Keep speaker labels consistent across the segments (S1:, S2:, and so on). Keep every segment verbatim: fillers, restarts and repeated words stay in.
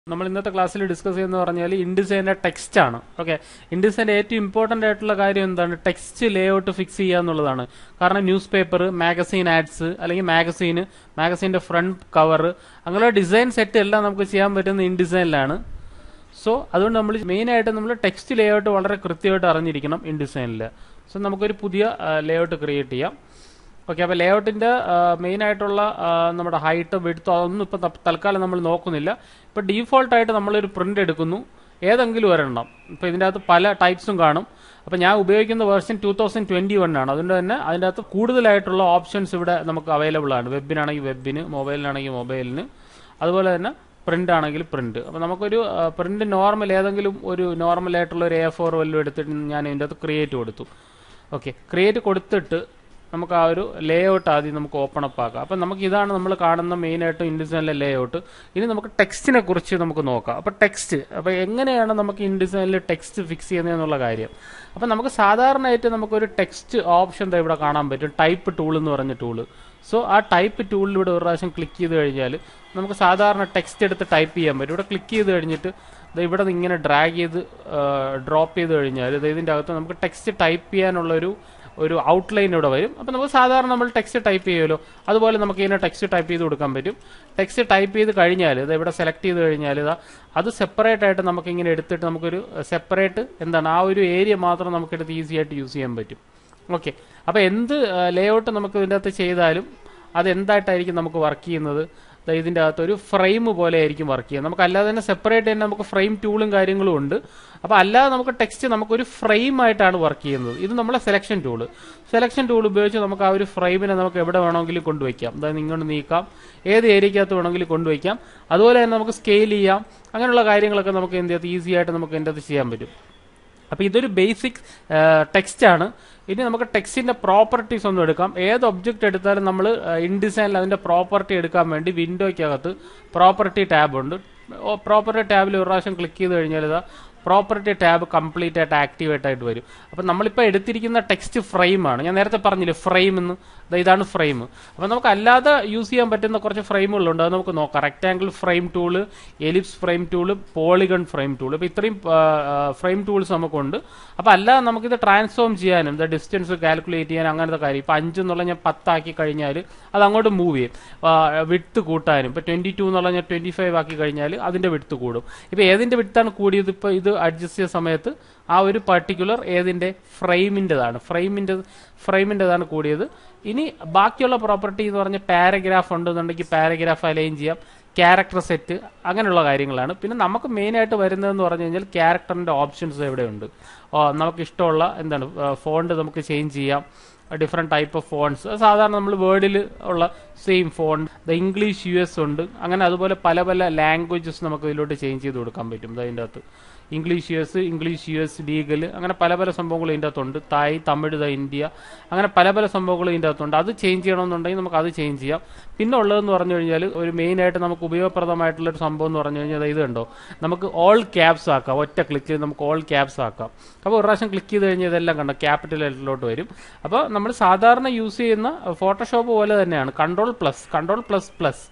S1: നമ്മൾ ഇന്നത്തെ ക്ലാസ്സിൽ ഡിസ്കസ് ചെയ്യുന്നത് പറഞ്ഞാൽ ഇൻഡിസൈൻ്റെ ടെക്സ്റ്റ് ആണ്. ഓക്കെ, ഇൻഡിസൈൻ്റെ ഏറ്റവും ഇമ്പോർട്ടൻ്റ് ആയിട്ടുള്ള കാര്യം എന്താണ്? ടെക്സ്റ്റ് ലേ ഔട്ട് ഫിക്സ് ചെയ്യുക എന്നുള്ളതാണ്. കാരണം ന്യൂസ് പേപ്പർ, മാഗസീൻ ആഡ്സ്, അല്ലെങ്കിൽ മാഗസീന്, മാഗസീൻ്റെ ഫ്രണ്ട് കവർ, അങ്ങനെയുള്ള ഡിസൈൻ സെറ്റ് എല്ലാം നമുക്ക് ചെയ്യാൻ പറ്റുന്ന ഇൻഡിസൈനിലാണ്. സോ അതുകൊണ്ട് നമ്മൾ മെയിനായിട്ട് നമ്മൾ ടെക്സ്റ്റ് ലേ ഔട്ട് വളരെ കൃത്യമായിട്ട് അറിഞ്ഞിരിക്കണം ഇൻഡിസൈനിൽ. സോ നമുക്കൊരു പുതിയ ലേ ഔട്ട് ക്രിയേറ്റ് ചെയ്യാം. ഓക്കെ, അപ്പോൾ ലേ ഔട്ടിൻ്റെ മെയിനായിട്ടുള്ള നമ്മുടെ ഹൈറ്റ്, വിഡ്ത്ത് അതൊന്നും ഇപ്പം തൽക്കാലം നമ്മൾ നോക്കുന്നില്ല. ഇപ്പോൾ ഡീഫോൾട്ടായിട്ട് നമ്മളൊരു പ്രിൻ്റ് എടുക്കുന്നു, ഏതെങ്കിലും ഒരെണ്ണം. ഇപ്പോൾ ഇതിൻ്റെ അകത്ത് പല ടൈപ്സും കാണും. അപ്പോൾ ഞാൻ ഉപയോഗിക്കുന്ന version two thousand twenty one ആണ്. അതുകൊണ്ട് തന്നെ അതിൻ്റെ അകത്ത് കൂടുതലായിട്ടുള്ള ഓപ്ഷൻസ് ഇവിടെ നമുക്ക് അവൈലബിൾ ആണ്. വെബിനാണെങ്കിൽ വെബിന്, മൊബൈലിനാണെങ്കിൽ മൊബൈലിന്, അതുപോലെ തന്നെ പ്രിൻ്റ് ആണെങ്കിൽ പ്രിൻ്റ്. അപ്പോൾ നമുക്കൊരു പ്രിൻ്റ് നോർമൽ ഏതെങ്കിലും ഒരു നോർമലായിട്ടുള്ള ഒരു എ ഫോർ വല്ലതും എടുത്തിട്ട് ഞാൻ ഇതിൻ്റെ അകത്ത് ക്രിയേറ്റ് കൊടുത്തു. ഓക്കെ, ക്രിയേറ്റ് കൊടുത്തിട്ട് നമുക്ക് ആ ഒരു ലേ ഔട്ട് ആദ്യം നമുക്ക് ഓപ്പൺ അപ്പ് ആക്കാം. അപ്പം നമുക്ക് ഇതാണ് നമ്മൾ കാണുന്ന മെയിനായിട്ടും ഇൻഡിസൈനിലെ ലേ ഔട്ട്. ഇനി നമുക്ക് ടെക്സ്റ്റിനെ കുറിച്ച് നമുക്ക് നോക്കാം. അപ്പോൾ ടെക്സ്റ്റ്, അപ്പോൾ എങ്ങനെയാണ് നമുക്ക് ഇൻഡിസൈനിൽ ടെക്സ്റ്റ് ഫിക്സ് ചെയ്യുന്നതെന്നുള്ള കാര്യം. അപ്പം നമുക്ക് സാധാരണയായിട്ട് നമുക്കൊരു ടെക്സ്റ്റ് ഓപ്ഷൻ ഇവിടെ കാണാൻ പറ്റും, ടൈപ്പ് ടൂൾ എന്ന് പറഞ്ഞ ടൂള്. സോ ആ ടൈപ്പ് ടൂളിലൂടെ ഒരു പ്രാവശ്യം ക്ലിക്ക് ചെയ്ത് കഴിഞ്ഞാൽ നമുക്ക് സാധാരണ ടെക്സ്റ്റ് എടുത്ത് ടൈപ്പ് ചെയ്യാൻ പറ്റും. ഇവിടെ ക്ലിക്ക് ചെയ്ത് കഴിഞ്ഞിട്ട് ഇവിടെ ഇങ്ങനെ ഡ്രാഗ് ചെയ്ത് ഡ്രോപ്പ് ചെയ്ത് കഴിഞ്ഞാൽ ഇതിൻ്റെ അകത്ത് നമുക്ക് ടെക്സ്റ്റ് ടൈപ്പ് ചെയ്യാനുള്ളൊരു ഒരു ഔട്ട്ലൈൻ ഇവിടെ വരും. അപ്പോൾ നമുക്ക് സാധാരണ നമ്മൾ ടെക്സ്റ്റ് ടൈപ്പ് ചെയ്യുമല്ലോ, അതുപോലെ നമുക്ക് ഇതിനെ ടെക്സ്റ്റ് ടൈപ്പ് ചെയ്ത് കൊടുക്കാൻ പറ്റും. ടെക്സ്റ്റ് ടൈപ്പ് ചെയ്ത് കഴിഞ്ഞാൽ ഇത് ഇവിടെ സെലക്ട് ചെയ്ത് കഴിഞ്ഞാൽ ഇതാ അത് സെപ്പറേറ്റ് ആയിട്ട് നമുക്ക് ഇങ്ങനെ എടുത്തിട്ട് നമുക്കൊരു സെപ്പറേറ്റ് എന്താണ് ആ ഒരു ഏരിയ മാത്രം നമുക്കെടുത്ത് ഈസി ആയിട്ട് യൂസ് ചെയ്യാൻ പറ്റും. ഓക്കെ, അപ്പോൾ എന്ത് ലേ ഔട്ട് നമുക്ക് ഇതിൻ്റെ അകത്ത് ചെയ്താലും അത് എന്തായിട്ടായിരിക്കും നമുക്ക് വർക്ക് ചെയ്യുന്നത്? ഇതിൻ്റെ അകത്ത് ഒരു ഫ്രെയിം പോലെ ആയിരിക്കും വർക്ക് ചെയ്യുന്നത്. നമുക്ക് അല്ലാതെ തന്നെ സെപ്പറേറ്റ് തന്നെ നമുക്ക് ഫ്രെയിം ടൂളും കാര്യങ്ങളും ഉണ്ട്. അപ്പോൾ അല്ലാതെ നമുക്ക് ടെക്സ്റ്റ് നമുക്കൊരു ഫ്രെയിം ആയിട്ടാണ് വർക്ക് ചെയ്യുന്നത്. ഇത് നമ്മളെ സെലക്ഷൻ ടൂള്. സെലക്ഷൻ ടൂൾ ഉപയോഗിച്ച് നമുക്ക് ആ ഒരു ഫ്രെയിമിനെ നമുക്ക് എവിടെ വേണമെങ്കിലും കൊണ്ടുവയ്ക്കാം. അതായത് ഇങ്ങോട്ട് നീക്കാം, ഏത് ഏരിയക്കകത്ത് വേണമെങ്കിലും കൊണ്ടുവയ്ക്കാം. അതുപോലെ തന്നെ നമുക്ക് സ്കെയിൽ ചെയ്യാം. അങ്ങനെയുള്ള കാര്യങ്ങളൊക്കെ നമുക്ക് എന്ത് ചെയ്യാം ഈസി ആയിട്ട് നമുക്ക് എൻ്റെ അത് ചെയ്യാൻ പറ്റും. അപ്പോൾ ഇതൊരു ബേസിക് ടെക്സ്റ്റ് ആണ്. ഇനി നമുക്ക് ടെക്സ്റ്റിൻ്റെ പ്രോപ്പർട്ടീസ് ഒന്നും എടുക്കാം. ഏത് ഒബ്ജക്റ്റ് എടുത്താലും നമ്മൾ ഇൻഡിസൈനിൽ അതിൻ്റെ പ്രോപ്പർട്ടി എടുക്കാൻ വേണ്ടി വിൻഡോയ്ക്കകത്ത് പ്രോപ്പർട്ടി ടാബ് ഉണ്ട്. പ്രോപ്പർട്ടി ടാബിൽ ഒരു പ്രാവശ്യം ക്ലിക്ക് ചെയ്ത് കഴിഞ്ഞാൽ ഇതാ പ്രോപ്പർട്ടി ടാബ് കംപ്ലീറ്റ് ആയിട്ട് ആക്ടിവേറ്റ് ആയിട്ട് വരും. അപ്പം നമ്മളിപ്പോൾ എടുത്തിരിക്കുന്ന ടെക്സ്റ്റ് ഫ്രെയിമാണ്. ഞാൻ നേരത്തെ പറഞ്ഞില്ലേ ഫ്രെയിം എന്ന്, ഇതാണ് ഫ്രെയിം. അപ്പോൾ നമുക്ക് അല്ലാതെ യൂസ് ചെയ്യാൻ പറ്റുന്ന കുറച്ച് ഫ്രെയിമുകളുണ്ട്, അത് നമുക്ക് നോക്കാം. Rectangle frame tool, ellipse frame tool, polygon frame tool. അപ്പോൾ ഇത്രയും ഫ്രെയിം ടൂൾസ് നമുക്കുണ്ട്. അപ്പോൾ അല്ലാതെ നമുക്കിത് ട്രാൻസ്ഫോം ചെയ്യാനും ഇത് ഡിസ്റ്റൻസ് കാൽക്കുലേറ്റ് ചെയ്യാൻ അങ്ങനത്തെ കാര്യം. ഇപ്പോൾ അഞ്ച് എന്നുള്ള ഞാൻ പത്താക്കി കഴിഞ്ഞാൽ അത് അങ്ങോട്ട് മൂവ് ചെയ്യും. വിഡ്ത്ത് കൂട്ടാനും ഇപ്പോൾ ട്വൻറ്റി ടു എന്നുള്ള ഞാൻ ട്വൻറ്റി ഫൈവ് ആക്കി കഴിഞ്ഞാൽ അതിൻ്റെ വിഡ്ത്ത് കൂടും. ഇപ്പോൾ ഏതിൻ്റെ വിഡ്ത്താണ് കൂടിയത്? ഇപ്പോൾ ഇത് അഡ്ജസ്റ്റ് ചെയ്യുന്ന സമയത്ത് ആ ഒരു പർട്ടിക്കുലർ ഏതിൻ്റെ ഫ്രെയിമിൻ്റെതാണ് ഫ്രെയിമിൻ്റെ ഫ്രെയിമിൻ്റെതാണ് കൂടിയത്. ഇനി ബാക്കിയുള്ള പ്രോപ്പർട്ടി എന്ന് പറഞ്ഞാൽ പാരഗ്രാഫ് ഉണ്ടെന്നുണ്ടെങ്കിൽ പാരഗ്രാഫ് അലൈൻ ചെയ്യാം, ക്യാരക്ടർ സെറ്റ്, അങ്ങനെയുള്ള കാര്യങ്ങളാണ്. പിന്നെ നമുക്ക് മെയിനായിട്ട് വരുന്നതെന്ന് പറഞ്ഞു കഴിഞ്ഞാൽ ക്യാരക്ടറിൻ്റെ ഓപ്ഷൻസ് എവിടെയുണ്ട്. നമുക്ക് ഇഷ്ടമുള്ള എന്താണ് ഫോണ്ട് നമുക്ക് ചേഞ്ച് ചെയ്യാം, ഡിഫറെൻറ്റ് ടൈപ്പ് ഓഫ് ഫോൺസ്. സാധാരണ നമ്മൾ വേർഡിൽ ഉള്ള same phone, the English U S ഉണ്ട്. അങ്ങനെ അതുപോലെ പല പല ലാംഗ്വേജസ് നമുക്ക് ഇതിലോട്ട് ചേഞ്ച് ചെയ്ത് കൊടുക്കാൻ പറ്റും. അതിൻ്റെ അകത്ത് English U S, English U S legal, അങ്ങനെ പല പല സംഭവങ്ങൾ ഇതിൻ്റെ അകത്തുണ്ട്. തായ്, തമിഴ്, ദ ഇന്ത്യ, അങ്ങനെ പല പല സംഭവങ്ങൾ ഇതിൻ്റെ അകത്തുണ്ട്. അത് ചേഞ്ച് ചെയ്യണമെന്നുണ്ടെങ്കിൽ നമുക്ക് അത് ചേഞ്ച് ചെയ്യാം. പിന്നെ ഉള്ളതെന്ന് പറഞ്ഞു കഴിഞ്ഞാൽ ഒരു മെയിനായിട്ട് നമുക്ക് ഉപയോഗപ്രദമായിട്ടുള്ളൊരു സംഭവം എന്ന് പറഞ്ഞു കഴിഞ്ഞാൽ ഇത് കണ്ടോ, നമുക്ക് ഓൾ ക്യാപ്സ് ആക്കാം. ഒറ്റ ക്ലിക്കിൽ നമുക്ക് ഓൾ ക്യാപ്സ് ആക്കാം. അപ്പോൾ ഒരു പ്രാവശ്യം ക്ലിക്ക് ചെയ്ത് കഴിഞ്ഞാൽ ഇതെല്ലാം കണ്ടോ ക്യാപിറ്റൽ ലെറ്ററിലോട്ട് വരും. അപ്പോൾ നമ്മൾ സാധാരണ യൂസ് ചെയ്യുന്ന ഫോട്ടോഷോപ്പ് പോലെ തന്നെയാണ്. Control plus control plus plus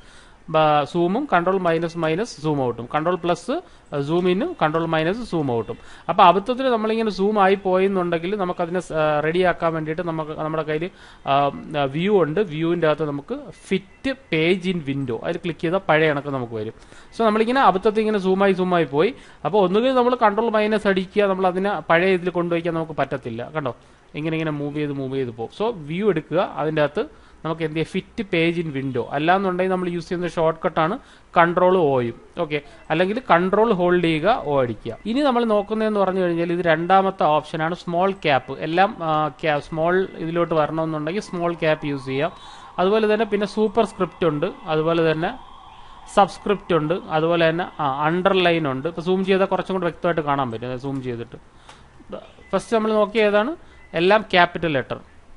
S1: സൂമും, കൺട്രോൾ മൈനസ് മൈനസ് സൂം ഔട്ടും, കൺട്രോൾ പ്ലസ് സൂം ഇന്നും, കൺട്രോൾ മൈനസ് സൂം ഔട്ടും. അപ്പോൾ അബദ്ധത്തിൽ നമ്മളിങ്ങനെ സൂം ആയി പോയെന്നുണ്ടെങ്കിൽ നമുക്കതിനെ റെഡിയാക്കാൻ വേണ്ടിയിട്ട് നമുക്ക് നമ്മുടെ കയ്യിൽ വ്യൂ ഉണ്ട്. വ്യൂവിൻ്റെ അകത്ത് നമുക്ക് ഫിറ്റ് പേജ് ഇൻ വിൻഡോ അതിൽ ക്ലിക്ക് ചെയ്താൽ പഴയ കണക്ക് നമുക്ക് വരും. സോ നമ്മളിങ്ങനെ അബദ്ധത്തിൽ ഇങ്ങനെ സൂമായി സൂമായി പോയി. അപ്പോൾ ഒന്നുകിൽ നമ്മൾ കൺട്രോൾ മൈനസ് അടിക്കുക, നമ്മൾ അതിനെ പഴയ ഇതിൽ കൊണ്ടുപോയിക്കാൻ നമുക്ക് പറ്റത്തില്ല. കണ്ടോ ഇങ്ങനെ ഇങ്ങനെ മൂവ് ചെയ്ത് മൂവ് ചെയ്ത് പോകും. സോ വ്യൂ എടുക്കുക, അതിൻ്റെ അകത്ത് നമുക്ക് എന്ത് ചെയ്യുക ഫിറ്റ് പേജ് ഇൻ വിൻഡോ. അല്ലാന്നുണ്ടെങ്കിൽ നമ്മൾ യൂസ് ചെയ്യുന്ന ഷോർട്ട് കട്ടാണ് കൺട്രോൾ ഓയും. ഓക്കെ, അല്ലെങ്കിൽ കൺട്രോൾ ഹോൾഡ് ചെയ്യുക, ഓ അടിക്കുക. ഇനി നമ്മൾ നോക്കുന്നതെന്ന് പറഞ്ഞു കഴിഞ്ഞാൽ ഇത് രണ്ടാമത്തെ ഓപ്ഷനാണ് സ്മോൾ ക്യാപ്പ്. എല്ലാം സ്മോൾ ഇതിലോട്ട് വരണമെന്നുണ്ടെങ്കിൽ സ്മോൾ ക്യാപ്പ് യൂസ് ചെയ്യാം. അതുപോലെ തന്നെ പിന്നെ സൂപ്പർ സ്ക്രിപ്റ്റ് ഉണ്ട്, അതുപോലെ തന്നെ സബ്സ്ക്രിപ്റ്റ് ഉണ്ട്, അതുപോലെ തന്നെ അണ്ടർലൈൻ ഉണ്ട്. ഇപ്പോൾ സൂം ചെയ്താൽ കുറച്ചും കൂടെ വ്യക്തമായിട്ട് കാണാൻ പറ്റും. സൂം ചെയ്തിട്ട് ഫസ്റ്റ് നമ്മൾ നോക്കിയതാണ് എല്ലാം ക്യാപിറ്റൽ ലെറ്റർ.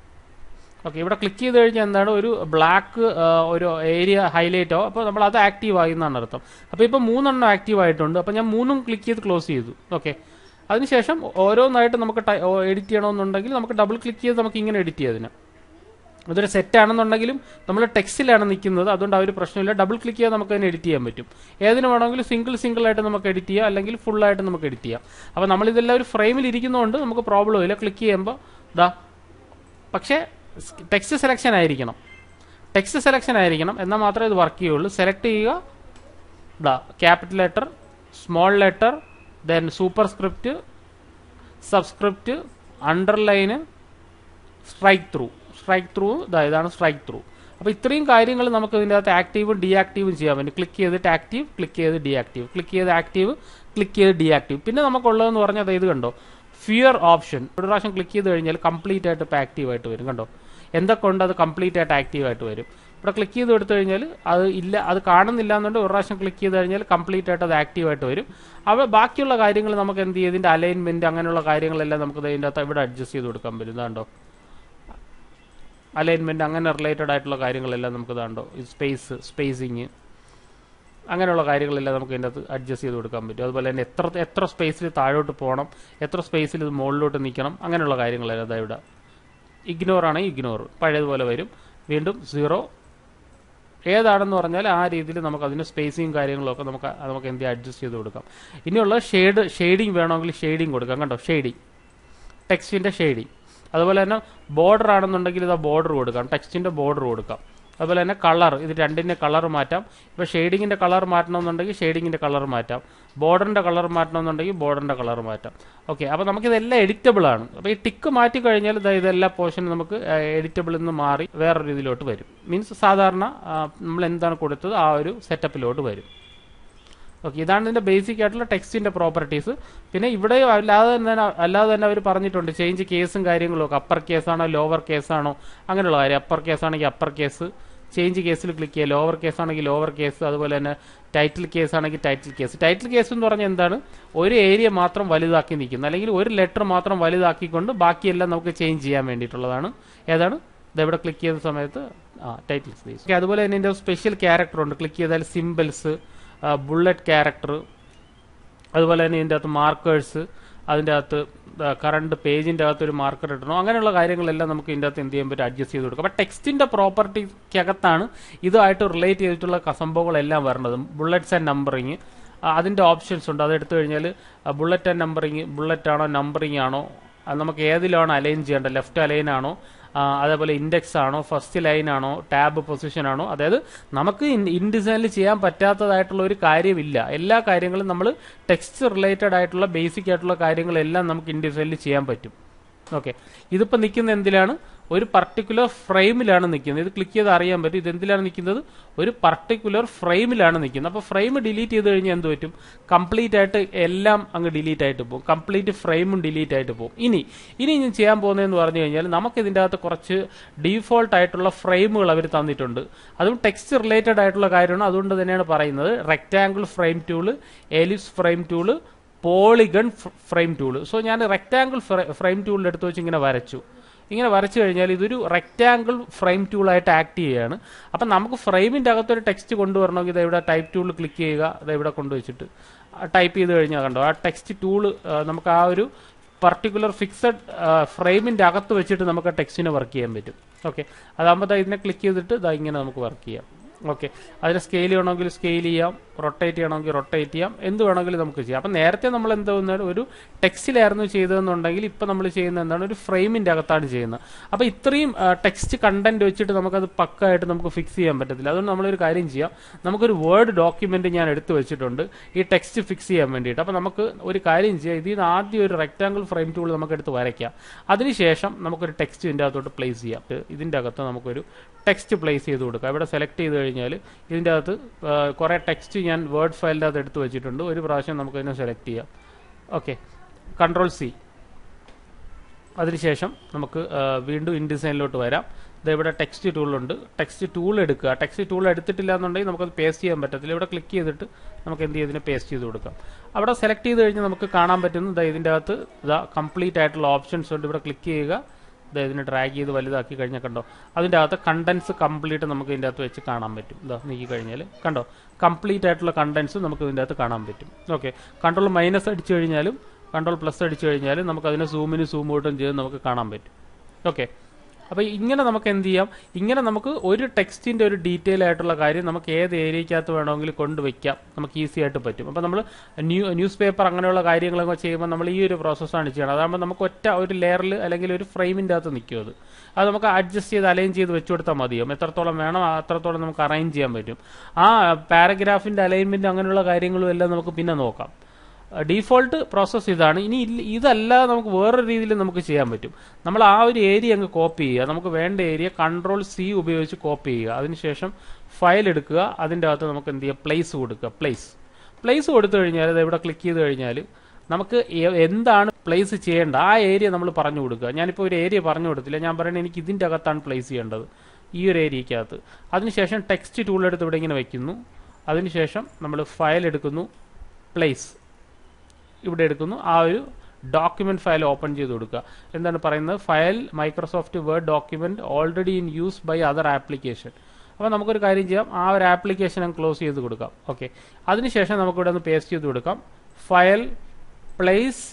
S1: ഓക്കെ, ഇവിടെ ക്ലിക്ക് ചെയ്ത് കഴിഞ്ഞാൽ എന്താണ് ഒരു ബ്ലാക്ക് ഒരു ഏരിയ ഹൈലൈറ്റ് ആവും. അപ്പോൾ നമ്മൾ അത് ആക്റ്റീവ് ആയി എന്നാണ് അർത്ഥം. അപ്പോൾ ഇപ്പോൾ മൂന്നെണ്ണം ആക്റ്റീവ് ആയിട്ടുണ്ട്. അപ്പോൾ ഞാൻ മൂന്നും ക്ലിക്ക് ചെയ്ത് ക്ലോസ് ചെയ്തു. ഓക്കെ, അതിനുശേഷം ഓരോന്നായിട്ട് നമുക്ക് എഡിറ്റ് ചെയ്യണമെന്നുണ്ടെങ്കിൽ നമുക്ക് ഡബിൾ ക്ലിക്ക് ചെയ്ത് നമുക്ക് ഇങ്ങനെ എഡിറ്റ് ചെയ്തതിന്. അതൊരു സെറ്റാണെന്നുണ്ടെങ്കിലും നമ്മൾ ടെക്സ്റ്റിലാണ് നിൽക്കുന്നത്, അതുകൊണ്ട് ആ ഒരു പ്രശ്നമില്ല. ഡബിൾ ക്ലിക്ക് ചെയ്യാൻ നമുക്ക് അതിനെ എഡിറ്റ് ചെയ്യാൻ പറ്റും. ഏതിന് വേണമെങ്കിലും സിംഗിൾ സിംഗിൾ ആയിട്ട് നമുക്ക് എഡിറ്റ് ചെയ്യാം, അല്ലെങ്കിൽ ഫുള്ളായിട്ട് നമുക്ക് എഡിറ്റ് ചെയ്യാം. അപ്പോൾ നമ്മളിതെല്ലാം ഒരു ഫ്രെയിമിൽ ഇരിക്കുന്നതുകൊണ്ട് നമുക്ക് പ്രോബ്ലം ഇല്ല. ക്ലിക്ക് ചെയ്യുമ്പോൾ ദാ, പക്ഷേ ടെക്സ്റ്റ് സെലക്ഷൻ ആയിരിക്കണം, ടെക്സ്റ്റ് സെലക്ഷൻ ആയിരിക്കണം എന്നാൽ മാത്രമേ ഇത് വർക്ക് ചെയ്യുള്ളൂ. സെലക്ട് ചെയ്യുക, ദാ capital letter, small letter, then superscript, subscript, underline, strike through. Strike through ഇതാ, ഇതാണ് സ്ട്രൈക്ക് ത്രൂ. അപ്പോൾ ഇത്രയും കാര്യങ്ങൾ നമുക്ക് ഇതിൻ്റെ അകത്ത് ആക്റ്റീവും ഡീആക്റ്റീവും ചെയ്യാൻ പറ്റും. ക്ലിക്ക് ചെയ്തിട്ട് ആക്റ്റീവ്, ക്ലിക്ക് ചെയ്ത് ഡീആക്റ്റീവ്, ക്ലിക്ക് ചെയ്ത് ആക്റ്റീവ്, ക്ലിക്ക് ചെയ്ത് ഡീആക്റ്റീവ്. പിന്നെ നമുക്കുള്ളതെന്ന് പറഞ്ഞാൽ ഇത് കണ്ടോ, ഫിയർ ഓപ്ഷൻ. ഒരു പ്രാവശ്യം ക്ലിക്ക് ചെയ്ത് കഴിഞ്ഞാൽ കംപ്ലീറ്റ് ആയിട്ട് ഇപ്പോൾ ആക്റ്റീവ് ആയിട്ട് വരും. കണ്ടോ, എന്തൊക്കെ ഉണ്ട് അത് കംപ്ലീറ്റ് ആയിട്ട് ആക്റ്റീവ് ആയിട്ട് വരും. ഇവിടെ ക്ലിക്ക് ചെയ്ത് എടുത്തു കഴിഞ്ഞാൽ അത് ഇല്ല, അത് കാണുന്നില്ല എന്നുണ്ട്. ഒരു പ്രാവശ്യം ക്ലിക്ക് ചെയ്ത് കഴിഞ്ഞാൽ കംപ്ലീറ്റ് ആയിട്ട് അത് ആക്റ്റീവ് ആയിട്ട് വരും. അപ്പോൾ ബാക്കിയുള്ള കാര്യങ്ങൾ നമുക്ക് എന്ത് ചെയ്യും, ഇതിൻ്റെ അലൈൻമെൻറ്റ് അങ്ങനെയുള്ള കാര്യങ്ങളെല്ലാം നമുക്ക് ഇതിൻ്റെ അകത്ത് ഇവിടെ അഡ്ജസ്റ്റ് ചെയ്ത് കൊടുക്കാൻ പറ്റും. ഇതാണ്ടോ അലൈൻമെൻറ്റ്, അങ്ങനെ റിലേറ്റഡ് ആയിട്ടുള്ള കാര്യങ്ങളെല്ലാം നമുക്ക് ഇതാണ്ടോ, സ്പേസ്, സ്പേസിങ്, അങ്ങനെയുള്ള കാര്യങ്ങളെല്ലാം നമുക്ക് ഇതിൻ്റെ അകത്ത് അഡ്ജസ്റ്റ് ചെയ്ത് കൊടുക്കാൻ പറ്റും. അതുപോലെ തന്നെ എത്ര എത്ര സ്പേസിൽ താഴോട്ട് പോകണം, എത്ര സ്പേസിൽ ഇത് മുകളിലോട്ട് നിൽക്കണം, അങ്ങനെയുള്ള കാര്യങ്ങളെല്ലാം അതാ ഇവിടെ. ഇഗ്നോർ ആണെങ്കിൽ ഇഗ്നോർ പഴയതുപോലെ വരും. വീണ്ടും സീറോ ഏതാണെന്ന് പറഞ്ഞാൽ ആ രീതിയിൽ നമുക്ക് അതിന് സ്പേസിങ് കാര്യങ്ങളൊക്കെ നമുക്ക് നമുക്ക് എന്ത് അഡ്ജസ്റ്റ് ചെയ്ത് കൊടുക്കാം. ഇനിയുള്ള ഷെയ്ഡ്, ഷെയ്ഡിങ് വേണമെങ്കിൽ ഷെയ്ഡിങ് കൊടുക്കാം. കണ്ടോ, ഷെയ്ഡിങ്, ടെക്സ്റ്റിൻ്റെ ഷെയ്ഡിങ്. അതുപോലെ തന്നെ ബോർഡർ ആണെന്നുണ്ടെങ്കിൽ ഇതാ ബോർഡർ കൊടുക്കാം, ടെക്സ്റ്റിൻ്റെ ബോർഡർ കൊടുക്കാം. അതുപോലെ തന്നെ കളർ, ഇത് രണ്ടിൻ്റെ കളർ മാറ്റാം. ഇപ്പോൾ ഷെയ്ഡിങ്ങിൻ്റെ കളർ മാറ്റണമെന്നുണ്ടെങ്കിൽ ഷെയ്ഡിങ്ങിൻ്റെ കളർ മാറ്റാം, ബോർഡറിൻ്റെ കളർ മാറ്റണമെന്നുണ്ടെങ്കിൽ ബോർഡറിൻ്റെ കളർ മാറ്റാം. ഓക്കെ, അപ്പോൾ നമുക്കിതെല്ലാം എഡിറ്റബിൾ ആണ്. അപ്പോൾ ഈ ടിക്ക് മാറ്റി കഴിഞ്ഞാൽ ഇതെല്ലാ പോർഷനും നമുക്ക് എഡിറ്റബിളിൽ നിന്ന് മാറി വേറൊരു രീതിയിലോട്ട് വരും. മീൻസ് സാധാരണ നമ്മൾ എന്താണ് കൊടുത്തത് ആ ഒരു സെറ്റപ്പിലോട്ട് വരും. ഓക്കെ, ഇതാണ് ഇതിൻ്റെ ബേസിക് ആയിട്ടുള്ള ടെക്സ്റ്റിൻ്റെ പ്രോപ്പർട്ടീസ്. പിന്നെ ഇവിടെ അല്ലാതെ തന്നെ അല്ലാതെ തന്നെ അവർ പറഞ്ഞിട്ടുണ്ട് ചേഞ്ച് കേസും കാര്യങ്ങളും ഒക്കെ. അപ്പർ കേസാണോ ലോവർ കേസാണോ അങ്ങനെയുള്ള കാര്യം. അപ്പർ കേസാണെങ്കിൽ അപ്പർ കേസ്, ചേഞ്ച് കേസിൽ ക്ലിക്ക് ചെയ്യുക. ലോവർ കേസ് ആണെങ്കിൽ ലോവർ കേസ്. അതുപോലെ തന്നെ ടൈറ്റിൽ കേസ് ആണെങ്കിൽ ടൈറ്റിൽ കേസ്. ടൈറ്റിൽ കേസ് എന്ന് പറഞ്ഞാൽ എന്താണ്, ഒരു ഏരിയ മാത്രം വലുതാക്കി നിൽക്കുന്നത്, അല്ലെങ്കിൽ ഒരു ലെറ്റർ മാത്രം വലുതാക്കിക്കൊണ്ട് ബാക്കിയെല്ലാം നമുക്ക് ചേഞ്ച് ചെയ്യാൻ വേണ്ടിയിട്ടുള്ളതാണ്. ഏതാണ് ഇതെവിടെ ക്ലിക്ക് ചെയ്യുന്ന സമയത്ത് ആ ടൈറ്റിൽ കേസ്. ഓക്കെ, അതുപോലെ തന്നെ ഇതിൻ്റെ സ്പെഷ്യൽ ക്യാരക്ടർ ഉണ്ട്. ക്ലിക്ക് ചെയ്താൽ സിമ്പിൾസ്, ബുള്ളറ്റ് ക്യാരക്ടർ, അതുപോലെ തന്നെ ഇതിൻ്റെ അകത്ത് മാർക്കേഴ്സ്, അതിൻ്റെ അകത്ത് കറണ്ട് പേജിൻ്റെ അകത്ത് ഒരു മാർക്കർ ഇടണം, അങ്ങനെയുള്ള കാര്യങ്ങളെല്ലാം നമുക്ക് ഇതിൻ്റെ അകത്ത് എന്ത് ചെയ്യാൻ പറ്റും, അഡ്ജസ്റ്റ് ചെയ്ത് കൊടുക്കാം. അപ്പോൾ ടെക്സ്റ്റിൻ്റെ പ്രോപ്പർട്ടിക്കകത്താണ് ഇതുമായിട്ട് റിലേറ്റ് ചെയ്തിട്ടുള്ള സംഭവങ്ങളെല്ലാം വരുന്നത്. ബുള്ളറ്റ്സ് ആൻഡ് നമ്പറിങ്, അതിൻ്റെ ഓപ്ഷൻസ് ഉണ്ട്. അത് എടുത്തു കഴിഞ്ഞാൽ ബുള്ളറ്റ് ആൻഡ് നമ്പറിങ്, ബുള്ളറ്റ് ആണോ നമ്പറിങ് ആണോ, അത് നമുക്ക് ഏതിലാണ് അലൈൻ ചെയ്യേണ്ടത്, ലെഫ്റ്റ് അലൈൻ ആണോ, അതേപോലെ ഇൻഡെക്സ് ആണോ, ഫസ്റ്റ് ലൈൻ ആണോ, ടാബ് പൊസിഷൻ ആണോ. അതായത് നമുക്ക് ഇൻഡിസൈനിൽ ചെയ്യാൻ പറ്റാത്തതായിട്ടുള്ള ഒരു കാര്യമില്ല. എല്ലാ കാര്യങ്ങളും നമ്മൾ ടെക്സ്റ്റ് റിലേറ്റഡ് ആയിട്ടുള്ള ബേസിക് ആയിട്ടുള്ള കാര്യങ്ങളെല്ലാം നമുക്ക് ഇൻഡിസൈനിൽ ചെയ്യാൻ പറ്റും. ഓക്കെ, ഇതിപ്പോൾ നിൽക്കുന്ന എന്തിലാണ്, ഒരു പർട്ടിക്കുലർ ഫ്രെയിമിലാണ് നിൽക്കുന്നത്. ഇത് ക്ലിക്ക് ചെയ്ത് അറിയാൻ പറ്റും ഇത് എന്തിലാണ് നിൽക്കുന്നത്, ഒരു പർട്ടിക്കുലർ ഫ്രെയിമിലാണ് നിൽക്കുന്നത്. അപ്പോൾ ഫ്രെയിം ഡിലീറ്റ് ചെയ്ത് കഴിഞ്ഞാൽ എന്ത് പറ്റും, കംപ്ലീറ്റ് ആയിട്ട് എല്ലാം അങ്ങ് ഡിലീറ്റ് ആയിട്ട് പോകും, കംപ്ലീറ്റ് ഫ്രെയിമും ഡിലീറ്റ് ആയിട്ട് പോകും. ഇനി ഇനി ഞാൻ ചെയ്യാൻ പോകുന്നതെന്ന് പറഞ്ഞു കഴിഞ്ഞാൽ നമുക്ക് ഇതിൻ്റെ അകത്ത് കുറച്ച് ഡീഫോൾട്ട് ആയിട്ടുള്ള ഫ്രെയിമുകൾ അവർ തന്നിട്ടുണ്ട്. അതും ടെക്സ്റ്റ് റിലേറ്റഡ് ആയിട്ടുള്ള കാര്യമാണ്. അതുകൊണ്ട് തന്നെയാണ് പറയുന്നത് rectangle frame tool, ellipse frame tool, polygon frame tool. So ഞാൻ റെക്റ്റാങ്കിൾ ഫ്രെയിം ടൂളിൽ എടുത്ത് വെച്ച് ഇങ്ങനെ വരച്ചു. ഇങ്ങനെ വരച്ചു കഴിഞ്ഞാൽ ഇതൊരു റെക്റ്റാങ്കിൾ ഫ്രെയിം ടൂളായിട്ട് ആക്ട് ചെയ്യുകയാണ്. അപ്പം നമുക്ക് ഫ്രെയിമിൻ്റെ അകത്തൊരു ടെക്സ്റ്റ് കൊണ്ടുവരണമെങ്കിൽ ഇതെവിടെ ടൈപ്പ് ടൂൾ ക്ലിക്ക് ചെയ്യുക, അതെവിടെ കൊണ്ടുവച്ചിട്ട് ടൈപ്പ് ചെയ്ത് കഴിഞ്ഞാൽ കണ്ടോ ആ ടെക്സ്റ്റ് ടൂള് നമുക്ക് ആ ഒരു പർട്ടിക്കുലർ ഫിക്സഡ് ഫ്രെയിമിൻ്റെ അകത്ത് വെച്ചിട്ട് നമുക്ക് ആ ടെക്സ്റ്റിനെ വർക്ക് ചെയ്യാൻ പറ്റും. ഓക്കെ, അതാകുമ്പോൾ ഇതിനെ ക്ലിക്ക് ചെയ്തിട്ട് ഇതാ ഇങ്ങനെ നമുക്ക് വർക്ക് ചെയ്യാം. ഓക്കെ, അതിനെ സ്കെയിൽ ചെയ്യണമെങ്കിൽ സ്കെയിൽ ചെയ്യാം, റൊട്ടേറ്റ് ചെയ്യണമെങ്കിൽ റൊട്ടേറ്റ് ചെയ്യാം, എന്ത് വേണമെങ്കിലും നമുക്ക് ചെയ്യാം. അപ്പം നേരത്തെ നമ്മൾ എന്താ ഒരു ടെക്സ്റ്റിലായിരുന്നു ചെയ്തതെന്നുണ്ടെങ്കിൽ ഇപ്പം നമ്മൾ ചെയ്യുന്നത് എന്താണ്, ഒരു ഫ്രെയിമിൻ്റെ അകത്താണ് ചെയ്യുന്നത്. അപ്പോൾ ഇത്രയും ടെക്സ്റ്റ് കണ്ടന്റ് വെച്ചിട്ട് നമുക്കത് പക്കായിട്ട് നമുക്ക് ഫിക്സ് ചെയ്യാൻ പറ്റത്തില്ല. അതുകൊണ്ട് നമ്മളൊരു കാര്യം ചെയ്യാം, നമുക്കൊരു വേർഡ് ഡോക്യുമെന്റ് ഞാൻ എടുത്തു വെച്ചിട്ടുണ്ട് ഈ ടെക്സ്റ്റ് ഫിക്സ് ചെയ്യാൻ വേണ്ടിയിട്ട്. അപ്പോൾ നമുക്ക് ഒരു കാര്യം ചെയ്യാം, ഇതിൽ നിന്ന് ആദ്യം ഒരു റെക്റ്റാങ്കിൾ ഫ്രെയിം ടൂൾ നമുക്ക് എടുത്ത് വരയ്ക്കാം. അതിനുശേഷം നമുക്കൊരു ടെക്സ്റ്റ് ഇതിൻ്റെ അകത്തോട്ട് പ്ലേസ് ചെയ്യാം. ഇതിൻ്റെ അകത്ത് നമുക്കൊരു ടെക്സ്റ്റ് പ്ലേസ് ചെയ്ത് കൊടുക്കാം. ഇവിടെ സെലക്ട് ചെയ്ത് കഴിഞ്ഞാൽ ഇതിൻ്റെ അകത്ത് കുറേ ടെക്സ്റ്റ് ഞാൻ വേർഡ് ഫയലിൻ്റെ അകത്ത് എടുത്ത് വെച്ചിട്ടുണ്ട്. ഒരു പ്രാവശ്യം നമുക്കതിനെ സെലക്ട് ചെയ്യാം. Okay, control C. അതിനുശേഷം നമുക്ക് വീണ്ടും ഇൻഡിസൈനിലോട്ട് വരാം. ഇവിടെ ടെക്സ്റ്റ് ടൂളുണ്ട്, ടെക്സ്റ്റ് ടൂൾ എടുക്കുക. ടെക്സ്റ്റ് ടൂൾ എടുത്തിട്ടില്ല എന്നുണ്ടെങ്കിൽ നമുക്കത് പേസ്റ്റ് ചെയ്യാൻ പറ്റത്തില്ല. ഇവിടെ ക്ലിക്ക് ചെയ്തിട്ട് നമുക്ക് എന്ത് ചെയ്യും, ഇതിനെ പേസ്റ്റ് ചെയ്ത് കൊടുക്കാം. അവിടെ സെലക്ട് ചെയ്ത് കഴിഞ്ഞാൽ നമുക്ക് കാണാൻ പറ്റുന്നത് ഇതിൻ്റെ അകത്ത് ഇതാ കംപ്ലീറ്റ് ആയിട്ടുള്ള ഓപ്ഷൻസ് ഉണ്ട്. ഇവിടെ ക്ലിക്ക് ചെയ്യുക, ഇതിനെ ഡ്രാഗ് ചെയ്ത് വലുതാക്കി കഴിഞ്ഞാൽ കണ്ടോ അതിൻ്റെ അകത്ത് കണ്ടൻസ് കംപ്ലീറ്റ് നമുക്ക് ഇതിൻ്റെ അകത്ത് വെച്ച് കാണാൻ പറ്റും. ഇതാ നീക്കി കഴിഞ്ഞാൽ കണ്ടോ കംപ്ലീറ്റ് ആയിട്ടുള്ള കണ്ടൻസ് നമുക്ക് ഇതിൻ്റെ അകത്ത് കാണാൻ പറ്റും. ഓക്കെ, കൺട്രോൾ മൈനസ് അടിച്ചു കഴിഞ്ഞാലും കൺട്രോൾ പ്ലസ് അടിച്ചു കഴിഞ്ഞാലും നമുക്ക് അതിനെ സൂമിന് സൂം ഔട്ടും ചെയ്ത് നമുക്ക് കാണാൻ പറ്റും. ഓക്കെ, അപ്പോൾ ഇങ്ങനെ നമുക്ക് എന്ത് ചെയ്യാം, ഇങ്ങനെ നമുക്ക് ഒരു ടെക്സ്റ്റിൻ്റെ ഒരു ഡീറ്റെയിൽ ആയിട്ടുള്ള കാര്യം നമുക്ക് ഏത് ഏരിയക്കകത്ത് വേണമെങ്കിലും കൊണ്ടുവയ്ക്കാം, നമുക്ക് ഈസി ആയിട്ട് പറ്റും. അപ്പോൾ നമ്മൾ ന്യൂ ന്യൂസ് പേപ്പർ അങ്ങനെയുള്ള കാര്യങ്ങളൊക്കെ ചെയ്യുമ്പോൾ നമ്മൾ ഈ ഒരു പ്രോസസ്സാണ് ചെയ്യണം. അതാകുമ്പോൾ നമുക്ക് ഒറ്റ ഒരു ലെയറിൽ അല്ലെങ്കിൽ ഒരു ഫ്രെയിമിൻ്റെ അകത്ത് നിൽക്കും. അത് അത് നമുക്ക് അഡ്ജസ്റ്റ് ചെയ്ത് അലൈൻ ചെയ്ത് വെച്ചു കൊടുത്താൽ മതിയാവും. എത്രത്തോളം വേണം അത്രത്തോളം നമുക്ക് അറേഞ്ച് ചെയ്യാൻ പറ്റും. ആ പാരഗ്രാഫിൻ്റെ അലൈൻമെൻറ്റ് അങ്ങനെയുള്ള കാര്യങ്ങളും എല്ലാം നമുക്ക് പിന്നെ നോക്കാം. ഡീഫോൾട്ട് പ്രോസസ്സ് ഇതാണ്. ഇനി ഇതല്ലാതെ നമുക്ക് വേറൊരു രീതിയിൽ നമുക്ക് ചെയ്യാൻ പറ്റും. നമ്മൾ ആ ഒരു ഏരിയ അങ്ങ് കോപ്പി ചെയ്യുക. നമുക്ക് വേണ്ട ഏരിയ കൺട്രോൾ സി ഉപയോഗിച്ച് കോപ്പി ചെയ്യുക. അതിനുശേഷം ഫയൽ എടുക്കുക, അതിൻ്റെ അകത്ത് നമുക്ക് എന്ത് ചെയ്യുക, പ്ലേസ് കൊടുക്കുക. പ്ലേസ് പ്ലേസ് കൊടുത്തു കഴിഞ്ഞാൽ അത് ഇവിടെ ക്ലിക്ക് ചെയ്ത് കഴിഞ്ഞാൽ നമുക്ക് എന്താണ് പ്ലേസ് ചെയ്യേണ്ട ആ ഏരിയ നമ്മൾ പറഞ്ഞു കൊടുക്കുക. ഞാനിപ്പോൾ ഒരു ഏരിയ പറഞ്ഞു കൊടുത്തില്ല, ഞാൻ പറയുന്നത് എനിക്ക് ഇതിൻ്റെ അകത്താണ് പ്ലേസ് ചെയ്യേണ്ടത്, ഈ ഒരു ഏരിയക്കകത്ത്. അതിനുശേഷം ടെക്സ്റ്റ് ടൂൾ എടുത്ത് ഇവിടെ ഇങ്ങനെ വയ്ക്കുന്നു. അതിനുശേഷം നമ്മൾ ഫയൽ എടുക്കുന്നു, പ്ലേസ് ഇവിടെ എടുക്കുന്നു, ആ ഒരു ഡോക്യുമെന്റ് ഫയൽ ഓപ്പൺ ചെയ്ത് കൊടുക്കുക. എന്താണ് പറയുന്നത്, file Microsoft Word document already in use by other application. അപ്പോൾ നമുക്കൊരു കാര്യം ചെയ്യാം, ആ ഒരു ആപ്ലിക്കേഷൻ അങ്ങ് ക്ലോസ് ചെയ്ത് കൊടുക്കാം. ഓക്കെ, അതിനുശേഷം നമുക്കിവിടെ ഒന്ന് പേസ്റ്റ് ചെയ്ത് കൊടുക്കാം. ഫയൽ പ്ലേസ്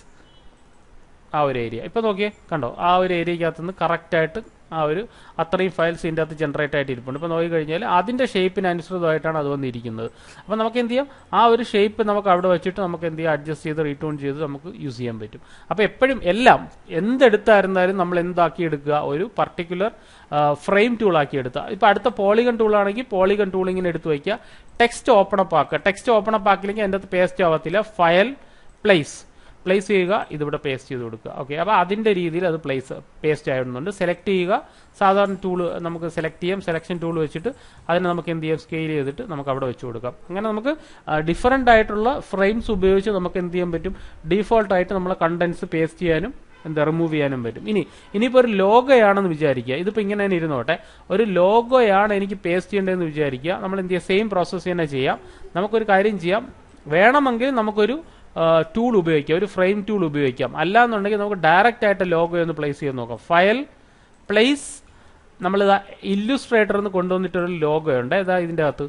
S1: ആ ഒരു ഏരിയ. ഇപ്പോൾ നോക്കിയേ, കണ്ടോ, ആ ഒരു ഏരിയക്കകത്ത് നിന്ന് കറക്റ്റായിട്ട് ആ ഒരു അത്രയും ഫയൽസ് ഇതിൻ്റെ അകത്ത് ജനറേറ്റ് ആയിട്ട് ഇരിപ്പുണ്ട്. ഇപ്പോൾ നോക്കിക്കഴിഞ്ഞാൽ അതിൻ്റെ ഷേപ്പിന് അനുസൃതമായിട്ടാണ് അത് വന്നിരിക്കുന്നത്. അപ്പോൾ നമുക്ക് എന്ത് ചെയ്യാം, ആ ഒരു ഷേപ്പ് നമുക്ക് അവിടെ വെച്ചിട്ട് നമുക്ക് എന്ത് ചെയ്യാം, അഡ്ജസ്റ്റ് ചെയ്ത് റീട്യൂൺ ചെയ്ത് നമുക്ക് യൂസ് ചെയ്യാൻ പറ്റും. അപ്പോൾ എപ്പോഴും എല്ലാം എന്തെടുത്തായിരുന്നാലും നമ്മൾ എന്താക്കി എടുക്കുക, ഒരു പർട്ടിക്കുലർ ഫ്രെയിം ടൂൾ ആക്കി എടുക്കുക. ഇപ്പോൾ അടുത്ത പോളിഗൺ ടൂളാണെങ്കിൽ പോളിഗൺ ടൂൾ ഇങ്ങനെ എടുത്ത് വയ്ക്കുക. ടെക്സ്റ്റ് ഓപ്പൺ അപ്പ് ആക്കുക. ടെക്സ്റ്റ് ഓപ്പൺ അപ്പ് ആക്കില്ലെങ്കിൽ അതിൻ്റെ അകത്ത് പേസ്റ്റ് ആവത്തില്ല. ഫയൽ പ്ലേസ് പ്ലേസ് ചെയ്യുക, ഇതിവിടെ പേസ്റ്റ് ചെയ്ത് കൊടുക്കുക. ഓക്കെ, അപ്പോൾ അതിൻ്റെ രീതിയിൽ അത് പ്ലേസ് പേസ്റ്റ് ആയിരുന്നുണ്ട്. സെലക്ട് ചെയ്യുക, സാധാരണ ടൂൾ നമുക്ക് സെലക്ട് ചെയ്യാം. സെലക്ഷൻ ടൂൾ വെച്ചിട്ട് അതിനെ നമുക്ക് എന്ത് ചെയ്യാം, സ്കെയിൽ ചെയ്തിട്ട് നമുക്ക് അവിടെ വെച്ച് കൊടുക്കാം. അങ്ങനെ നമുക്ക് ഡിഫറൻ്റ് ആയിട്ടുള്ള ഫ്രെയിംസ് ഉപയോഗിച്ച് നമുക്ക് എന്ത് ചെയ്യാൻ പറ്റും, ഡീഫോൾട്ടായിട്ട് നമ്മളെ കണ്ടൻസ് പേസ്റ്റ് ചെയ്യാനും എന്താ റിമൂവ് ചെയ്യാനും പറ്റും. ഇനി ഇനിയിപ്പോൾ ഒരു ലോഗോയാണെന്ന് വിചാരിക്കുക, ഇതിപ്പോൾ ഇങ്ങനെ തന്നെ ഇരുന്നോട്ടെ, ഒരു ലോഗോയാണ് എനിക്ക് പേസ്റ്റ് ചെയ്യേണ്ടതെന്ന് വിചാരിക്കുക. നമ്മൾ എന്ത് ചെയ്യുക, സെയിം പ്രോസസ്സ് തന്നെ ചെയ്യാം. നമുക്കൊരു കാര്യം ചെയ്യാം, വേണമെങ്കിൽ നമുക്കൊരു ടൂൾ ഉപയോഗിക്കാം, ഒരു ഫ്രെയിം ടൂൾ ഉപയോഗിക്കാം. അല്ലാന്നുണ്ടെങ്കിൽ നമുക്ക് ഡയറക്റ്റ് ആയിട്ട് ലോഗോ ഒന്ന് പ്ലേസ് ചെയ്ത് നോക്കാം. ഫയൽ പ്ലേസ്, നമ്മളിതാ ഇല്ലുസ്ട്രേറ്റർ എന്ന് കൊണ്ടുവന്നിട്ടൊരു ലോഗോ ഉണ്ട്. ഇതാ ഇതിൻ്റെ അകത്ത്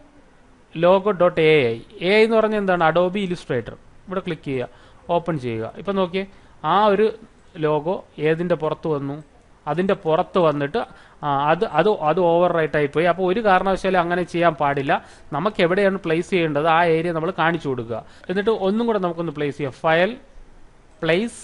S1: logo dot A I A I എന്ന് പറഞ്ഞാൽ എന്താണ്, അഡോബി ഇല്ലുസ്ട്രേറ്റർ. ഇവിടെ ക്ലിക്ക് ചെയ്യുക, ഓപ്പൺ ചെയ്യുക. ഇപ്പം നോക്കിയേ, ആ ഒരു ലോഗോ ഏതിൻ്റെ പുറത്ത് വന്നു, അതിൻ്റെ പുറത്ത് വന്നിട്ട് അത് അത് അത് ഓവർ റൈറ്റ് ആയിപ്പോയി. അപ്പോൾ ഒരു കാരണവശാലും അങ്ങനെ ചെയ്യാൻ പാടില്ല. നമുക്ക് എവിടെയാണ് പ്ലേസ് ചെയ്യേണ്ടത് ആ ഏരിയ നമ്മൾ കാണിച്ചു കൊടുക്കുക. എന്നിട്ട് ഒന്നും കൂടെ നമുക്കൊന്ന് പ്ലേസ് ചെയ്യാം. File place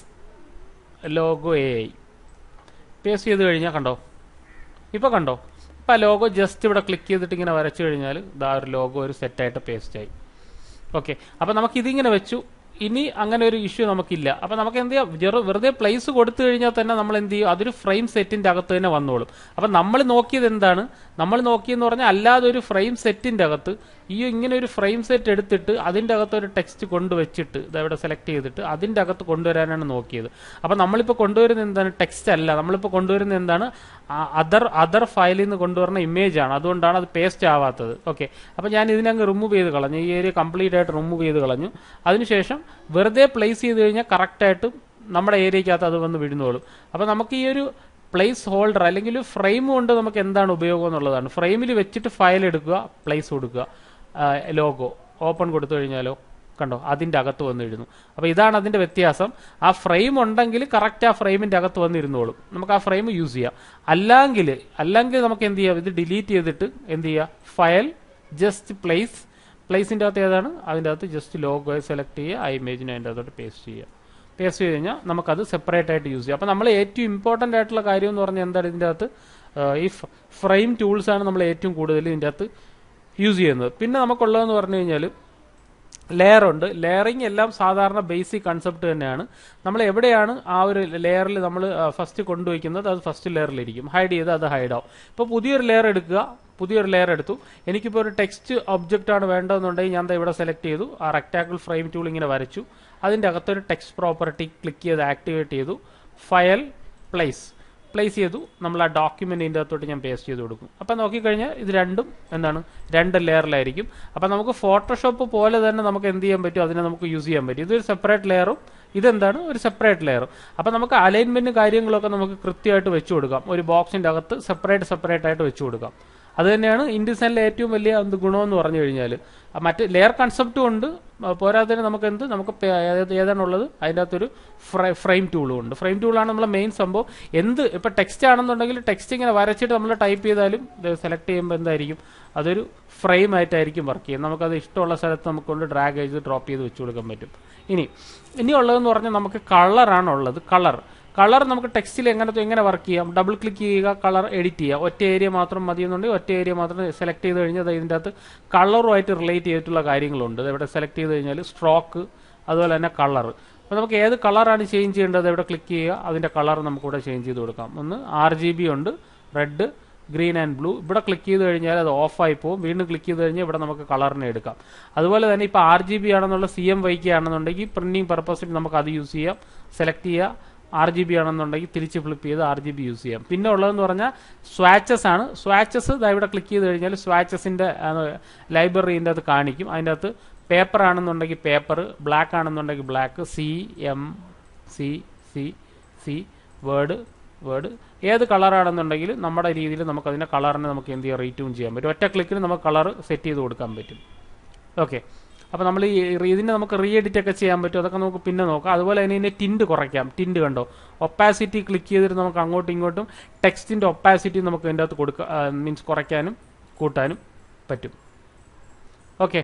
S1: logo A I paste ചെയ്ത് കഴിഞ്ഞാൽ കണ്ടോ, ഇപ്പോൾ കണ്ടോ, ഇപ്പോൾ ആ ലോഗോ ജസ്റ്റ് ഇവിടെ ക്ലിക്ക് ചെയ്തിട്ട് ഇങ്ങനെ വരച്ചു കഴിഞ്ഞാൽ ഇതാ ഒരു ലോഗോ ഒരു സെറ്റായിട്ട് പേസ്റ്റായി. ഓക്കെ, അപ്പോൾ നമുക്ക് ഇതിങ്ങനെ വെച്ചു. ഇനി അങ്ങനെ ഒരു ഇഷ്യൂ നമുക്കില്ല. അപ്പം നമുക്ക് എന്ത് ചെയ്യാം, വെറുതെ പ്ലേസ് കൊടുത്തു കഴിഞ്ഞാൽ തന്നെ നമ്മൾ എന്ത് ചെയ്യും, അതൊരു ഫ്രെയിം സെറ്റിൻ്റെ അകത്ത് തന്നെ വന്നോളും. അപ്പം നമ്മൾ നോക്കിയത് എന്താണ്, നമ്മൾ നോക്കിയെന്ന് പറഞ്ഞാൽ അല്ലാതെ ഒരു ഫ്രെയിം സെറ്റിൻ്റെ അകത്ത് ഈ ഇങ്ങനെ ഒരു ഫ്രെയിം സെറ്റ് എടുത്തിട്ട് അതിൻ്റെ അകത്ത് ഒരു ടെക്സ്റ്റ് കൊണ്ടുവച്ചിട്ട് ഇതവിടെ സെലക്ട് ചെയ്തിട്ട് അതിൻ്റെ അകത്ത് കൊണ്ടുവരാനാണ് നോക്കിയത്. അപ്പം നമ്മളിപ്പോൾ കൊണ്ടുവരുന്നത് എന്താണ്, ടെക്സ്റ്റ് അല്ല, നമ്മളിപ്പോൾ കൊണ്ടുവരുന്നത് എന്താണ്, അതർ അതർ ഫയലിൽ നിന്ന് കൊണ്ടുവരുന്ന ഇമേജ് ആണ്. അതുകൊണ്ടാണ് അത് പേസ്റ്റ് ആവാത്തത്. ഓക്കെ, അപ്പം ഞാൻ ഇതിനങ്ങ് റിമൂവ് ചെയ്ത് കളഞ്ഞു, ഈ ഏരിയ കംപ്ലീറ്റ് ആയിട്ട് റിമൂവ് ചെയ്ത് കളഞ്ഞു. അതിനുശേഷം വെറുതെ പ്ലേസ് ചെയ്ത് കഴിഞ്ഞാൽ കറക്റ്റായിട്ട് നമ്മുടെ ഏരിയക്കകത്ത് അത് വന്ന് വീഴുന്നോളും. അപ്പം നമുക്ക് ഈ ഒരു പ്ലേസ് ഹോൾഡർ അല്ലെങ്കിൽ ഫ്രെയിം കൊണ്ട് നമുക്ക് എന്താണ് ഉപയോഗം എന്നുള്ളതാണ്. ഫ്രെയിമിൽ വെച്ചിട്ട് ഫയൽ എടുക്കുക, പ്ലേസ് കൊടുക്കുക, ലോഗോ ഓപ്പൺ കൊടുത്തു കഴിഞ്ഞാലോ കണ്ടോ അതിൻ്റെ അകത്ത് വന്നിരുന്നു. അപ്പോൾ ഇതാണ് അതിൻ്റെ വ്യത്യാസം. ആ ഫ്രെയിം ഉണ്ടെങ്കിൽ കറക്റ്റ് ആ ഫ്രെയിമിൻ്റെ അകത്ത് വന്നിരുന്നോളും, നമുക്ക് ആ ഫ്രെയിം യൂസ് ചെയ്യാം. അല്ലെങ്കിൽ അല്ലെങ്കിൽ നമുക്ക് എന്ത് ചെയ്യാം, ഇത് ഡിലീറ്റ് ചെയ്തിട്ട് എന്ത് ചെയ്യുക, ഫയൽ ജസ്റ്റ് പ്ലേസ് പ്ലേസിൻ്റെ അകത്ത് ഏതാണ്, അതിൻ്റെ അകത്ത് ജസ്റ്റ് ലോഗോ സെലക്ട് ചെയ്യുക, ആ ഇമേജിനെ അതിൻ്റെ അകത്തോട്ട് പേസ്റ്റ് ചെയ്യുക. പേസ്റ്റ് ചെയ്ത് കഴിഞ്ഞാൽ നമുക്കത് സെപ്പറേറ്റ് ആയിട്ട് യൂസ് ചെയ്യാം. അപ്പോൾ നമ്മൾ ഏറ്റവും ഇമ്പോർട്ടൻ്റ് ആയിട്ടുള്ള കാര്യം എന്ന് പറഞ്ഞാൽ എന്താണ്, ഇതിൻ്റെ അകത്ത് ഈ ഫ്രെയിം ടൂൾസാണ് നമ്മൾ ഏറ്റവും കൂടുതൽ ഇതിൻ്റെ അകത്ത് യൂസ് ചെയ്യുന്നത്. പിന്നെ നമുക്കുള്ളതെന്ന് പറഞ്ഞു കഴിഞ്ഞാൽ ലെയർ ഉണ്ട്. ലെയറിങ് എല്ലാം സാധാരണ ബേസിക് കൺസെപ്റ്റ് തന്നെയാണ്. നമ്മൾ എവിടെയാണ് ആ ഒരു ലെയറിൽ നമ്മൾ ഫസ്റ്റ് കൊണ്ടുവയ്ക്കുന്നത് അത് ഫസ്റ്റ് ലെയറിലിരിക്കും, ഹൈഡ് ചെയ്ത് അത് ഹൈഡ് ആവും. ഇപ്പോൾ പുതിയൊരു ലെയർ എടുക്കുക, പുതിയൊരു ലെയർ എടുത്തു, എനിക്കിപ്പോൾ ഒരു ടെക്സ്റ്റ് ഒബ്ജക്റ്റ് ആണ് വേണ്ടതെന്നുണ്ടെങ്കിൽ ഞാൻ ഇവിടെ സെലക്ട് ചെയ്തു, ആ റെക്ടാങ്കിൾ ഫ്രെയിം ടൂൾ ഇങ്ങനെ വരച്ചു, അതിൻ്റെ അകത്തൊരു ടെക്സ്റ്റ് പ്രോപ്പർട്ടി ക്ലിക്ക് ചെയ്ത് ആക്ടിവേറ്റ് ചെയ്തു, ഫയൽ പ്ലേസ് പ്ലേസ് ചെയ്തു, നമ്മൾ ആ ഡോക്യുമെന്റിൻ്റെ അകത്തോട്ട് ഞാൻ പേസ്റ്റ് ചെയ്ത് കൊടുക്കും. അപ്പം നോക്കിക്കഴിഞ്ഞാൽ ഇത് രണ്ടും എന്താണ്, രണ്ട് ലെയറിലായിരിക്കും. അപ്പം നമുക്ക് ഫോട്ടോഷോപ്പ് പോലെ തന്നെ നമുക്ക് എന്ത് ചെയ്യാൻ പറ്റും, അതിനെ നമുക്ക് യൂസ് ചെയ്യാൻ പറ്റും. ഇതൊരു സെപ്പറേറ്റ് ലെയറും ഇതെന്താണ് ഒരു സെപ്പറേറ്റ് ലെയറും. അപ്പം നമുക്ക് അലൈൻമെന്റ് കാര്യങ്ങളൊക്കെ നമുക്ക് കൃത്യമായിട്ട് വെച്ചു കൊടുക്കാം. ഒരു ബോക്സിൻ്റെ അകത്ത് സെപ്പറേറ്റ് സെപ്പറേറ്റ് ആയിട്ട് വെച്ചു കൊടുക്കാം. അത് തന്നെയാണ് ഇൻഡിസൈനിലെ ഏറ്റവും വലിയ എന്ത് ഗുണമെന്ന് പറഞ്ഞു കഴിഞ്ഞാൽ. മറ്റ് ലെയർ കൺസെപ്റ്റും ഉണ്ട്, പോരാത്തതിന് നമുക്ക് എന്ത് നമുക്ക് ഏതാണുള്ളത് അതിൻ്റെ അകത്തൊരു ഫ്രൈ ഫ്രെയിം ടൂളും ഉണ്ട്. ഫ്രെയിം ടൂളാണ് നമ്മളെ മെയിൻ സംഭവം. എന്ത് ഇപ്പം ടെക്സ്റ്റ് ആണെന്നുണ്ടെങ്കിൽ ടെക്സ്റ്റ് ഇങ്ങനെ വരച്ചിട്ട് നമ്മൾ ടൈപ്പ് ചെയ്താലും സെലക്ട് ചെയ്യുമ്പോൾ എന്തായിരിക്കും അതൊരു ഫ്രെയിം ആയിട്ടായിരിക്കും വർക്ക് ചെയ്യുന്നത്. നമുക്കത് ഇഷ്ടമുള്ള സ്ഥലത്ത് നമുക്ക് കൊണ്ട് ഡ്രാഗ് ചെയ്ത് ഡ്രോപ്പ് ചെയ്ത് വെച്ച് കൊടുക്കാൻ പറ്റും. ഇനി ഇനിയുള്ളതെന്ന് പറഞ്ഞാൽ നമുക്ക് കളറാണുള്ളത്. കളർ കളർ നമുക്ക് ടെക്സ്റ്റിൽ എങ്ങനത്തെ എങ്ങനെ വർക്ക് ചെയ്യാം? ഡബിൾ ക്ലിക്ക് ചെയ്യുക, കളർ എഡിറ്റ് ചെയ്യുക. ഒറ്റ ഏരിയ മാത്രം മതി എന്നുണ്ടെങ്കിൽ ഒറ്റ ഏരിയ മാത്രം സെലക്ട് ചെയ്ത് കഴിഞ്ഞാൽ ഇതിൻ്റെ അകത്ത് കളറുമായിട്ട് റിലേറ്റ് ചെയ്തിട്ടുള്ള കാര്യങ്ങളുണ്ട്. ഇവിടെ സെലക്ട് ചെയ്ത് കഴിഞ്ഞാൽ സ്ട്രോക്ക്, അതുപോലെ തന്നെ കളർ. അപ്പോൾ നമുക്ക് ഏത് കളറാണ് ചേഞ്ച് ചെയ്യേണ്ടത് ഇവിടെ ക്ലിക്ക് ചെയ്യുക, അതിൻ്റെ കളർ നമുക്കിവിടെ ചേഞ്ച് ചെയ്ത് കൊടുക്കാം. ഒന്ന് ആർ ജി ബി ഉണ്ട്, റെഡ്, ഗ്രീൻ ആൻഡ് ബ്ലൂ. ഇവിടെ ക്ലിക്ക് ചെയ്ത് കഴിഞ്ഞാൽ അത് ഓഫായി പോകും. വീണ്ടും ക്ലിക്ക് ചെയ്ത് കഴിഞ്ഞാൽ ഇവിടെ നമുക്ക് കളറിനെ എടുക്കാം. അതുപോലെ തന്നെ ഇപ്പോൾ ആർ ജി ബി ആണെന്നുള്ള സി എം വൈക്ക് ആണെന്നുണ്ടെങ്കിൽ പ്രിന്റിംഗ് പർപ്പസിന് നമുക്ക് അത് യൂസ് ചെയ്യാം. സെലക്ട് ചെയ്യുക. ആർ ജി ബി ആണെന്നുണ്ടെങ്കിൽ തിരിച്ച് ഫ്ലിപ്പ് ചെയ്ത് ആർ ജി ബി യൂസ് ചെയ്യാം. പിന്നെ ഉള്ളതെന്ന് പറഞ്ഞാൽ സ്വാച്ചസ് ആണ്. സ്വാച്ചസ് ഇവിടെ ക്ലിക്ക് ചെയ്ത് കഴിഞ്ഞാൽ സ്വാച്ചസിൻ്റെ ലൈബ്രറീൻ്റെ അത് കാണിക്കും. അതിൻ്റെ അകത്ത് പേപ്പർ ആണെന്നുണ്ടെങ്കിൽ പേപ്പർ, ബ്ലാക്ക് ആണെന്നുണ്ടെങ്കിൽ black, C M C C C word word ഏത് കളറാണെന്നുണ്ടെങ്കിൽ നമ്മുടെ രീതിയിൽ നമുക്ക് അതിൻ്റെ കളറിനെ നമുക്ക് എന്ത് ചെയ്യാം റീട്യൂൺ ചെയ്യാൻ പറ്റും. ഒറ്റ ക്ലിക്കിന് നമുക്ക് കളർ സെറ്റ് ചെയ്ത് കൊടുക്കാൻ പറ്റും. ഓക്കെ, അപ്പോൾ നമ്മൾ ഈ ഇതിനെ നമുക്ക് റീ എഡിറ്റ് ഒക്കെ ചെയ്യാൻ പറ്റും. അതൊക്കെ നമുക്ക് പിന്നെ നോക്കാം. അതുപോലെ തന്നെ ഇതിനെ ടിൻറ്റ് കുറയ്ക്കാം. ടിൻറ്റ് കണ്ടോ, ഒപ്പാസിറ്റി ക്ലിക്ക് ചെയ്തിട്ട് നമുക്ക് അങ്ങോട്ടും ഇങ്ങോട്ടും ടെക്സ്റ്റിൻ്റെ ഒപ്പാസിറ്റി നമുക്ക് ഇതിൻ്റെ അകത്ത് കൊടുക്കാം, മീൻസ് കുറയ്ക്കാനും കൂട്ടാനും പറ്റും. ഓക്കെ.